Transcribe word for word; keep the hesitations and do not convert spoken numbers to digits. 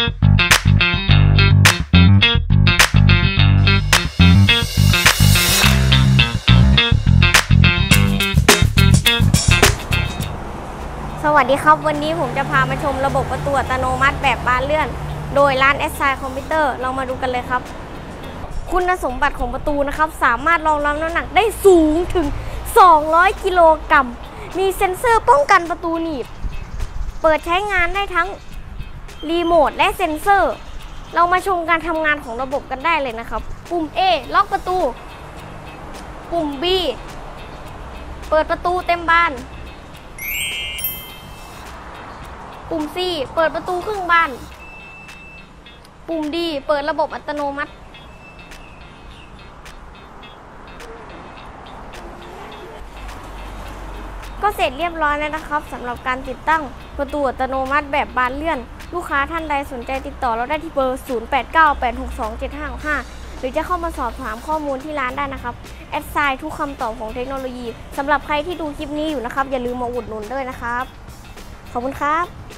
สวัสดีครับวันนี้ผมจะพามาชมระบบประตูอัตโนมัติแบบบานเลื่อนโดยร้าน แอสไซน์ คอมพิวเตอร์เรามาดูกันเลยครับคุณสมบัติของประตูนะครับสามารถรองรับน้ำหนักได้สูงถึงสองร้อยกิโลกรัมมีเซ็นเซอร์ป้องกันประตูหนีบเปิดใช้งานได้ทั้งรีโมทและเซ็นเซอร์เรามาชมการทำงานของระบบกันได้เลยนะครับปุ่ม A ล็อกประตูปุ่ม B เปิดประตูเต็มบานปุ่ม C เปิดประตูครึ่งบานปุ่ม D เปิดระบบอัตโนมัติก็เสร็จเรียบร้อยแล้วนะครับสำหรับการติดตั้งประตูอัตโนมัติแบบบานเลื่อนลูกค้าท่านใดสนใจติดต่อเราได้ที่เบอร์ ศูนย์ แปด เก้า แปด หก สอง เจ็ด ห้า ห้า หรือจะเข้ามาสอบถามข้อมูลที่ร้านได้นะครับแอดไซน์ทุกคำตอบของเทคโนโลยีสำหรับใครที่ดูคลิปนี้อยู่นะครับอย่าลืมมาอุดหนุนด้วยนะครับขอบคุณครับ